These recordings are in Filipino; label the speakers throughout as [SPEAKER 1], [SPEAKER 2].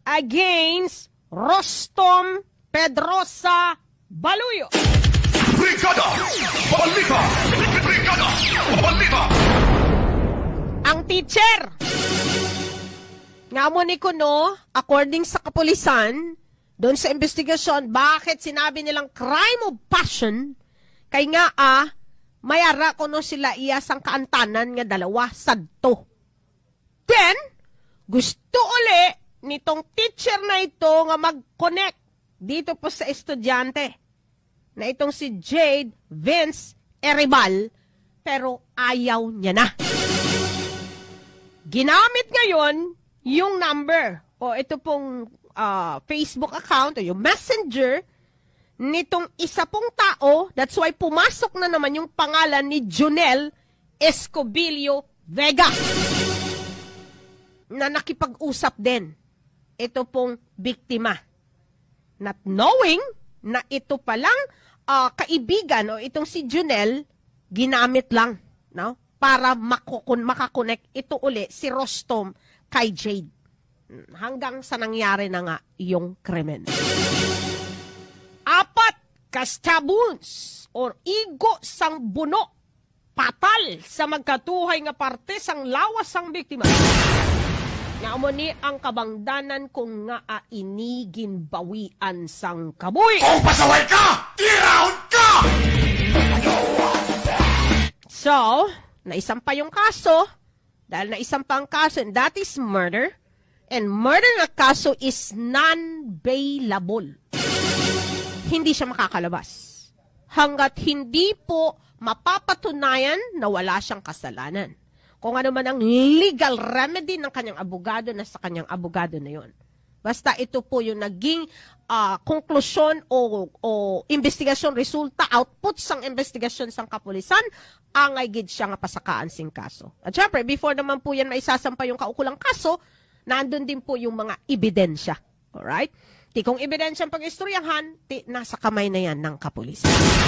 [SPEAKER 1] against Rostom Pedrosa Baluyo.
[SPEAKER 2] Brigada Balita! Brigada Balita!
[SPEAKER 1] Ang teacher, nga mo ni Kuno, according sa kapulisan, doon sa investigasyon, bakit sinabi nilang crime of passion, kay nga mayara ko no sila iyasang kaantanan nga dalawa sadto. Then, gusto uli nitong teacher na ito nga mag-connect dito po sa estudyante na itong si Jade Vince Eribal, pero ayaw niya na. Ginamit ngayon yung number o ito pong Facebook account o yung messenger nitong isa pong tao. That's why pumasok na naman yung pangalan ni Jonel Escobilio Vega na nakipag-usap din ito pong biktima. Not knowing na ito palang kaibigan o itong si Jonel ginamit lang, no? Para makakonect ito uli si Rostom kay Jade. Hanggang sa nangyari na nga yung krimen. 4 kastabuns or igo sang buno patal sa magkatuhay nga parte sang lawas sang biktima. Nga mo ni ang kabangdanan kung nga inigin bawian sang kabuhi.
[SPEAKER 2] Kung pasaway ka, tiraon ka!
[SPEAKER 1] So, naisampa yung kaso, dahil naisampa ang kaso, and that is murder, and murder na kaso is non-bailable. Hindi siya makakalabas. Hanggat hindi po mapapatunayan na wala siyang kasalanan. Kung ano man ang legal remedy ng kanyang abogado na sa kanyang abogado na yon. Basta ito po yung naging konklusyon o investigasyon, resulta, output sang investigasyon sang kapulisan, angay gid siya nga pasakaan sing kaso. At syempre, before naman po yan maisasampa yung kaukulang kaso, nandun din po yung mga ebidensya. Alright? Ti kung ebidensya ang pag-istoryahan, nasa kamay na yan ng kapulisan.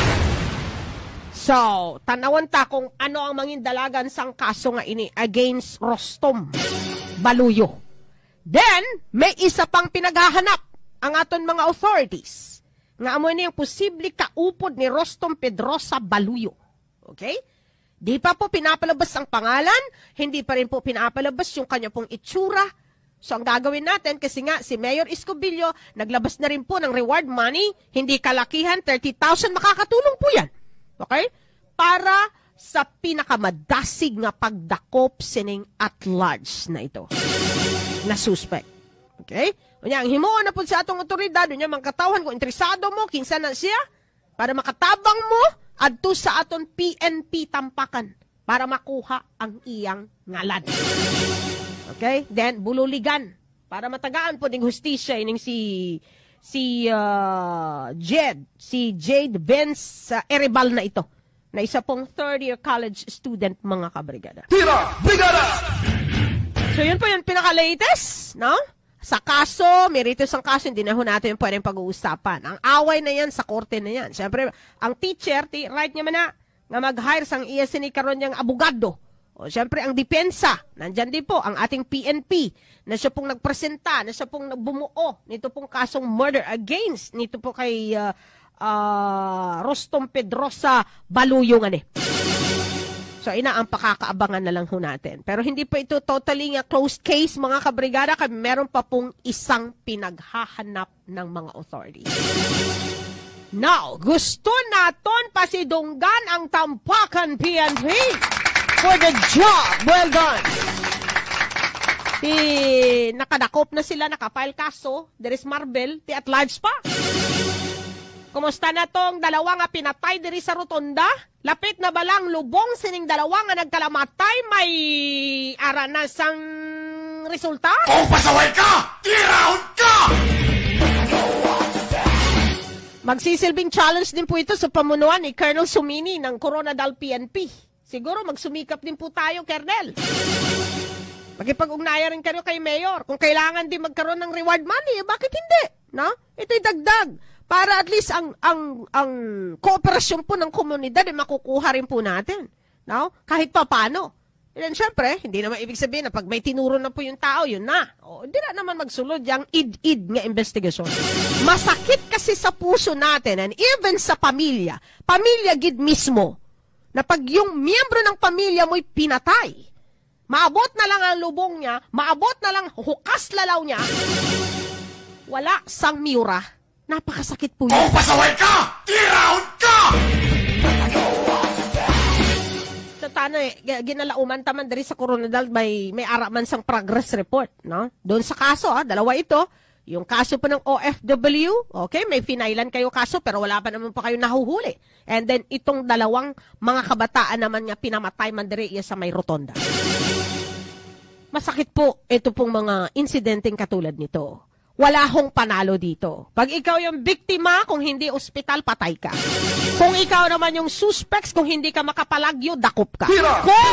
[SPEAKER 1] So, tanawan ta kung ano ang mangin dalagan sang kaso nga ini against Rostom Baluyo. Then, may isa pang pinaghahanap ang aton mga authorities. Nga amo ni ang posible kaupod ni Rostom Pedrosa Baluyo. Okay? Di pa po pinapalabas ang pangalan, hindi pa rin po pinapalabas yung kanya pong itsura. So, ang gagawin natin, kasi nga si Mayor Escobilio, naglabas na rin po ng reward money, hindi kalakihan, 30,000, makakatulong po yan. Okay? Para sa pinakamadasig nga pagdakop sining at large na ito. Na suspect. Okay? Unya, ang himuon na po sa atong otoridad, unya, magkatawhan kung interesado mo, kinsa na siya, para makatabang mo, adto sa aton PNP tampakan, para makuha ang iyang ngalan. Okay? Then, bululigan, para matagaan po ng hustisya, ining si Jade Vince Eribal na ito, na isa pong third-year college student, mga kabrigada.
[SPEAKER 2] Tira! Brigada!
[SPEAKER 1] So, yun po yung pinaka-latest, no? Sa kaso, meritus ang kaso, hindi na ho natin yung pwedeng pag-uusapan. Ang away na yan, sa korte na yan. Siyempre, ang teacher, right niya man na, nga mag-hire sang iya sinikaron niyang abogado. O, siyempre, ang depensa, nandyan din po, ang ating PNP, na siya pong nagpresenta, na siya pong bumuo, nito pong kasong murder against, nito po kay Rostom Pedrosa Baluyo nga ni. So, ina ang pakakaabangan na lang ho natin. Pero hindi pa ito totally nga closed case, mga kabrigada, kaya meron pa pong isang pinaghahanap ng mga authorities. Now, gusto naton pasidunggan ang tampakan PNP for the job well done. Nakadakop na sila, nakafile kaso, there is Marvel, at large pa. Kumusta na tong dalawa nga pinatay diri sa rotonda? Lapit na balang lubong sining dalawa nga nagkalamatay, may aranasang resulta?
[SPEAKER 2] Kung pasaway ka, tiraon ka!
[SPEAKER 1] Magsisilbing challenge din po ito sa pamunuan ni Colonel Sumini ng Coronadal PNP. Siguro magsumikap din po tayo, Colonel. Magipag-ugnayan rin kayo kay Mayor. Kung kailangan din magkaroon ng reward money, bakit hindi? No? Ito'y dagdag. Para at least ang kooperasyon po ng komunidad ay makukuha rin po natin. No? Kahit pa paano. And then, syempre, hindi naman ibig sabihin na pag may tinuro na po yung tao, yun na. O, hindi na naman magsulod yung id-id nga investigasyon. Masakit kasi sa puso natin and even sa pamilya gid mismo, na pag yung miyembro ng pamilya mo'y pinatay, maabot na lang ang lubong niya, maabot na lang hukas lalaw niya, wala sang miura. Napakasakit po yun.
[SPEAKER 2] Kung pasaway ka, tiraon ka!
[SPEAKER 1] Tano ginalauman taman dari sa Coronadal may ara man sang progress report, no? Doon sa kaso, dalawa ito. Yung kaso pa ng OFW, okay, may finailan kayo kaso pero wala pa naman pa kayo nahuhuli. And then itong dalawang mga kabataan naman nga pinamatay man diri sa may rotonda. Masakit po ito pong mga insidenteng katulad nito. Wala hong panalo dito. Pag ikaw yung biktima, kung hindi ospital, patay ka. Kung ikaw naman yung suspects, kung hindi ka makapalagyo, dakop ka. Kung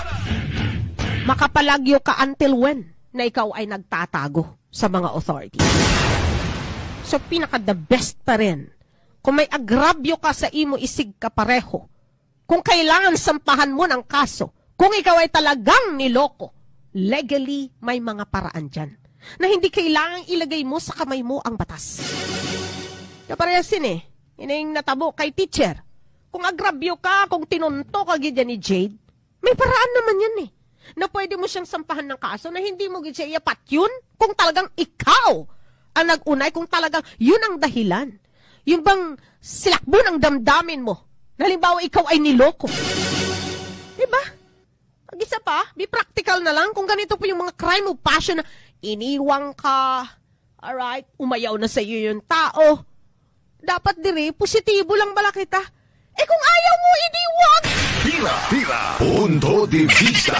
[SPEAKER 1] makapalagyo ka until when na ikaw ay nagtatago sa mga authorities. So, pinaka-the best pa rin. Kung may agravyo ka sa imo, isig ka pareho. Kung kailangan sampahan mo ng kaso, kung ikaw ay talagang niloko, legally, may mga paraan dyan na hindi kailangang ilagay mo sa kamay mo ang batas. Kaparehasin Ining natabo kay teacher. Kung agravyo ka, kung tinunto ka gid ni Jade, may paraan naman yan na pwede mo siyang sampahan ng kaso na hindi mo gid siya iapat yun kung talagang ikaw ang nag-unay, kung talagang yun ang dahilan. Yung bang silakbo ng damdamin mo. Halimbawa, ikaw ay niloko. Diba? Isa pa, be practical na lang kung ganito po yung mga crime of passion na iniwang ka, alright, umayaw na sa iyo yung tao. Dapat diri, positibo lang bala kita. Kung ayaw mo, iniwang!
[SPEAKER 2] Tira! Punto de vista!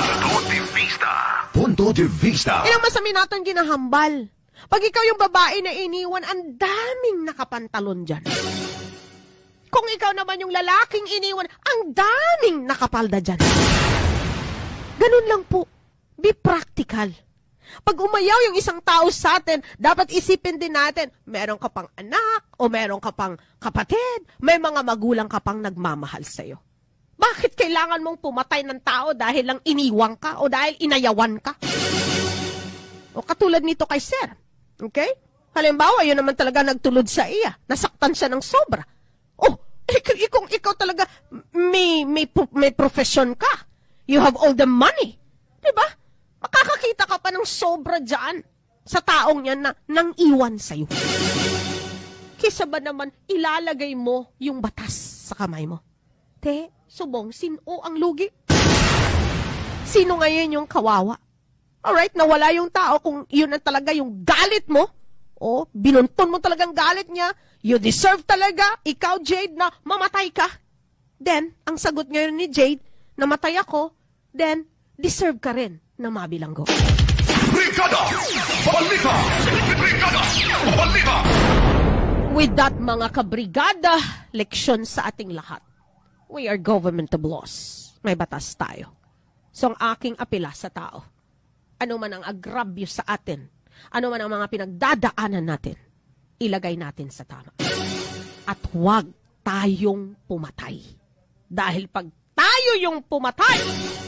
[SPEAKER 2] Punto de vista!
[SPEAKER 1] Ilang masami natin ginahambal. Pag ikaw yung babae na iniwan, ang daming nakapantalon dyan. Kung ikaw naman yung lalaking iniwan, ang daming nakapalda dyan. Ganun lang po. Be practical. Pag umayaw yung isang tao sa atin, dapat isipin din natin, meron ka pang anak, o meron ka pang kapatid, may mga magulang ka pang nagmamahal sa'yo. Bakit kailangan mong pumatay ng tao dahil lang iniwang ka o dahil inayawan ka? O katulad nito kay Sir. Okay? Halimbawa, yun naman talaga nagtulod sa iya. Nasaktan siya ng sobra. Kung ikaw talaga may profession ka, you have all the money. Diba? Makakakita ka pa ng sobra dyan sa taong yan na nang iwan sa'yo. Kisa ba naman ilalagay mo yung batas sa kamay mo? Subong, sino ang lugi? Sino ngayon yung kawawa? Alright, nawala yung tao kung yun na talaga yung galit mo. O, binunton mo talagang galit niya. You deserve talaga, ikaw Jade, na mamatay ka. Then, ang sagot ngayon ni Jade, namatay ako, then, deserve ka rin na mabilanggo.
[SPEAKER 2] Brigada! Balita! Brigada! Balita!
[SPEAKER 1] With that, mga kabrigada, leksyon sa ating lahat. We are government of laws. May batas tayo. So, ang aking apela sa tao, ano man ang agravyo sa atin, ano man ang mga pinagdadaanan natin, ilagay natin sa tama. At huwag tayong pumatay. Dahil pag tayo yung pumatay,